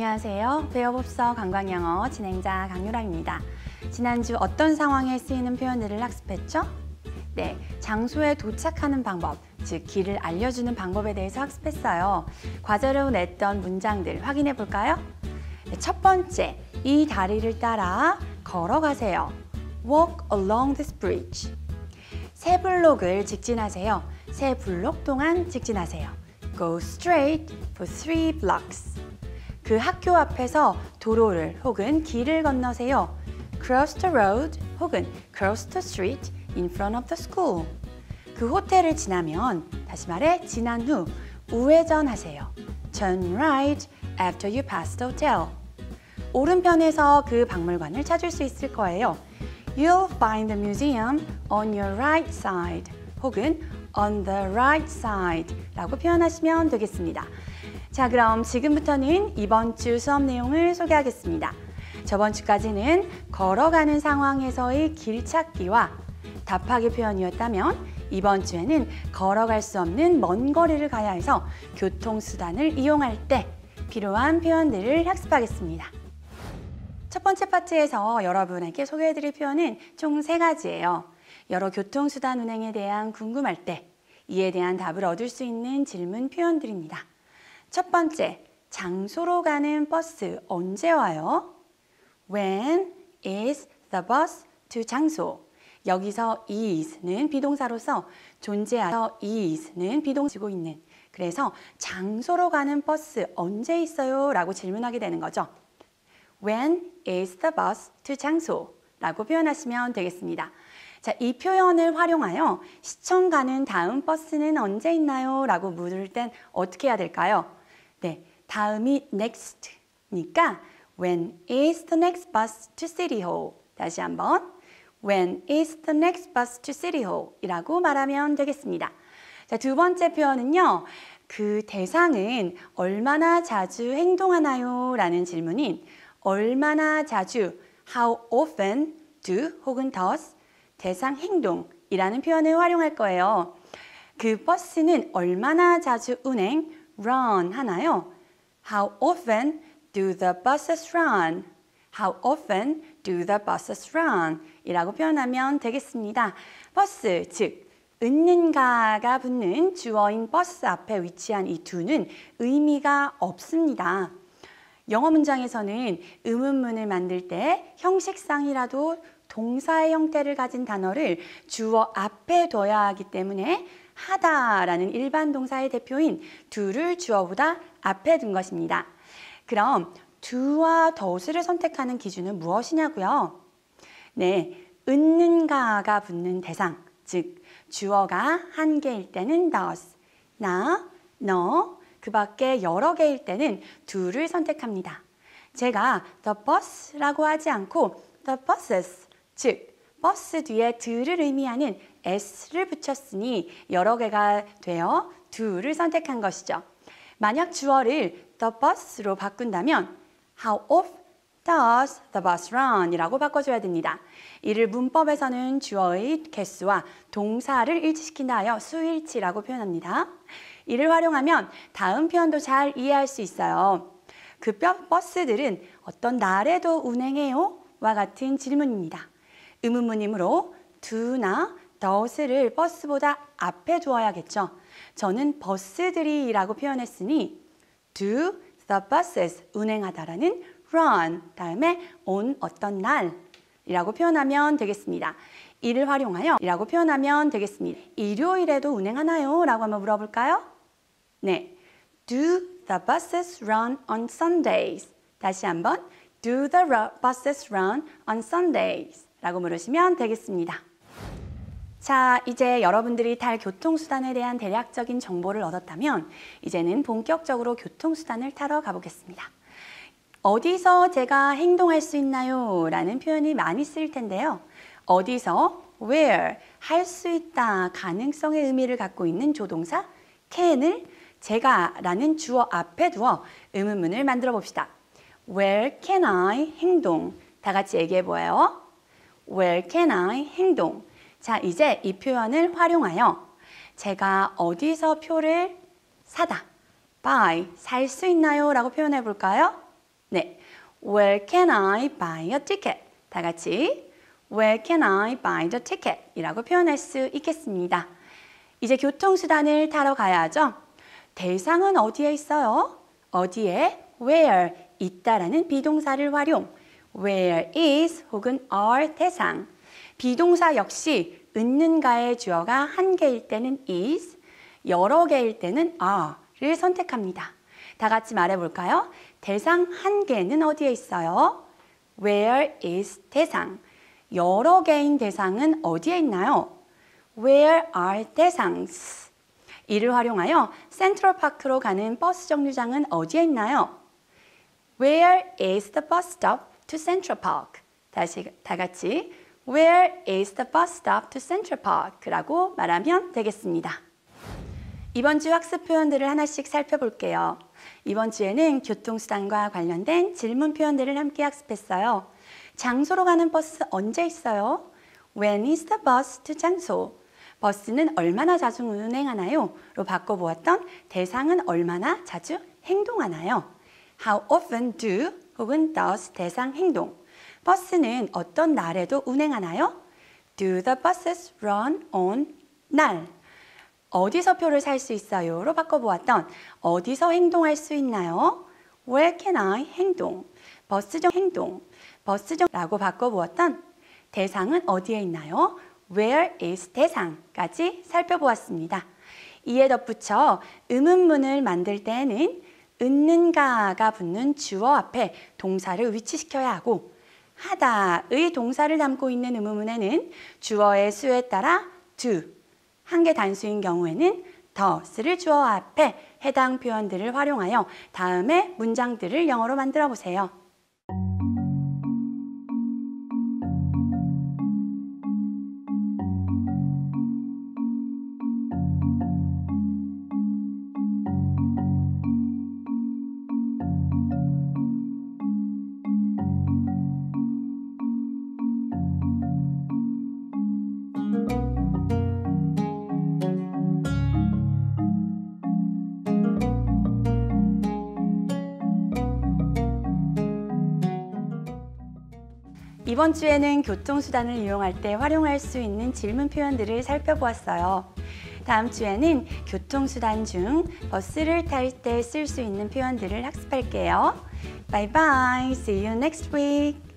안녕하세요. 배워봅서 관광영어 진행자 강유라입니다. 지난주 어떤 상황에 쓰이는 표현들을 학습했죠? 네, 장소에 도착하는 방법, 즉 길을 알려주는 방법에 대해서 학습했어요. 과제로 냈던 문장들 확인해 볼까요? 네, 첫 번째, 이 다리를 따라 걸어가세요. Walk along this bridge. 세 블록을 직진하세요. 세 블록 동안 직진하세요. Go straight for 3 blocks. 그 학교 앞에서 도로를 혹은 길을 건너세요. Cross the road 혹은 cross the street in front of the school. 그 호텔을 지나면, 다시 말해 지난 후 우회전하세요. Turn right after you pass the hotel. 오른편에서 그 박물관을 찾을 수 있을 거예요. You'll find the museum on your right side 혹은 on the right side 라고 표현하시면 되겠습니다. 자, 그럼 지금부터는 이번 주 수업 내용을 소개하겠습니다. 저번 주까지는 걸어가는 상황에서의 길 찾기와 답하기 표현이었다면 이번 주에는 걸어갈 수 없는 먼 거리를 가야 해서 교통수단을 이용할 때 필요한 표현들을 학습하겠습니다. 첫 번째 파트에서 여러분에게 소개해드릴 표현은 총 3가지예요. 여러 교통수단 운행에 대한 궁금할 때 이에 대한 답을 얻을 수 있는 질문 표현들입니다. 첫 번째, 장소로 가는 버스 언제 와요? When is the bus to 장소? 여기서 is는 비동사로서 존재하여 is는 비동사고 있는, 그래서 장소로 가는 버스 언제 있어요? 라고 질문하게 되는 거죠. When is the bus to 장소? 라고 표현하시면 되겠습니다. 자, 이 표현을 활용하여 시청 가는 다음 버스는 언제 있나요? 라고 물을 땐 어떻게 해야 될까요? 네, 다음이 next니까 When is the next bus to City Hall? 다시 한번 When is the next bus to City Hall? 이라고 말하면 되겠습니다. 자, 두 번째 표현은요. 그 대상은 얼마나 자주 행동하나요? 라는 질문인 얼마나 자주 How often do 혹은 does 대상 행동이라는 표현을 활용할 거예요. 그 버스는 얼마나 자주 운행 run 하나요? How often do the buses run? How often do the buses run? 이라고 표현하면 되겠습니다. 버스, 즉 은는가가 붙는 주어인 버스 앞에 위치한 이 do는 의미가 없습니다. 영어 문장에서는 의문문을 만들 때 형식상이라도 동사의 형태를 가진 단어를 주어 앞에 둬야 하기 때문에 하다라는 일반 동사의 대표인 do를 주어보다 앞에 둔 것입니다. 그럼 do와 does를 선택하는 기준은 무엇이냐고요? 네, 은는가가 붙는 대상, 즉 주어가 한 개일 때는 does, 나, 너, 그 밖에 여러 개일 때는 do를 선택합니다. 제가 the bus라고 하지 않고 the buses, 즉 버스 뒤에 do를 의미하는 s를 붙였으니 여러 개가 되어 do를 선택한 것이죠. 만약 주어를 the bus로 바꾼다면 How often does the bus run? 이라고 바꿔줘야 됩니다. 이를 문법에서는 주어의 개수와 동사를 일치시킨다 하여 수일치라고 표현합니다. 이를 활용하면 다음 표현도 잘 이해할 수 있어요. 그 버스들은 어떤 날에도 운행해요? 와 같은 질문입니다. 의문문이므로 do나 does를 버스보다 앞에 두어야겠죠. 저는 버스들이 라고 표현했으니 do the buses 운행하다라는 run 다음에 on 어떤 날 이라고 표현하면 되겠습니다. 이를 활용하여 이라고 표현하면 되겠습니다. 일요일에도 운행하나요? 라고 한번 물어볼까요? 네, do the buses run on Sundays? 다시 한번 do the buses run on Sundays? 라고 물으시면 되겠습니다. 자, 이제 여러분들이 탈 교통수단에 대한 대략적인 정보를 얻었다면 이제는 본격적으로 교통수단을 타러 가보겠습니다. 어디서 제가 행동할 수 있나요? 라는 표현이 많이 쓰일 텐데요. 어디서, where, 할 수 있다, 가능성의 의미를 갖고 있는 조동사 can을 제가 라는 주어 앞에 두어 의문문을 만들어 봅시다. Where can I 행동. 다 같이 얘기해 보아요. Where can I 행동. 자, 이제 이 표현을 활용하여 제가 어디서 표를 사다, buy, 살 수 있나요? 라고 표현해 볼까요? 네, Where can I buy a ticket? 다 같이 Where can I buy the ticket? 이라고 표현할 수 있겠습니다. 이제 교통수단을 타러 가야죠. 대상은 어디에 있어요? 어디에? Where 있다라는 비동사를 활용. Where is 혹은 are 대상. 비동사 역시 있는가의 주어가 한 개일 때는 is, 여러 개일 때는 are를 선택합니다. 다 같이 말해볼까요? 대상 한 개는 어디에 있어요? Where is 대상. 여러 개인 대상은 어디에 있나요? Where are 대상s. 이를 활용하여 센트럴파크로 가는 버스 정류장은 어디에 있나요? Where is the bus stop to Central Park? 다 같이 Where is the bus stop to Central Park? 라고 말하면 되겠습니다. 이번 주 학습 표현들을 하나씩 살펴볼게요. 이번 주에는 교통수단과 관련된 질문 표현들을 함께 학습했어요. 장소로 가는 버스 언제 있어요? When is the bus to 장소? 버스는 얼마나 자주 운행하나요? 로 바꿔보았던 대상은 얼마나 자주 행동하나요? How often do 혹은 does 대상 행동. 버스는 어떤 날에도 운행하나요? Do the buses run on 날? 어디서 표를 살 수 있어요? 로 바꿔보았던 어디서 행동할 수 있나요? Where can I 행동. 버스정 행동. 버스정라고 바꿔보았던 대상은 어디에 있나요? Where is 대상까지 살펴보았습니다. 이에 덧붙여 의문문을 만들 때에는 있는가가 붙는 주어 앞에 동사를 위치시켜야 하고 하다의 동사를 담고 있는 의문문에는 주어의 수에 따라 do, 한 개 단수인 경우에는 does를 주어 앞에 해당 표현들을 활용하여 다음에 문장들을 영어로 만들어 보세요. 이번 주에는 교통수단을 이용할 때 활용할 수 있는 질문 표현들을 살펴보았어요. 다음 주에는 교통수단 중 버스를 탈 때 쓸 수 있는 표현들을 학습할게요. Bye bye. See you next week.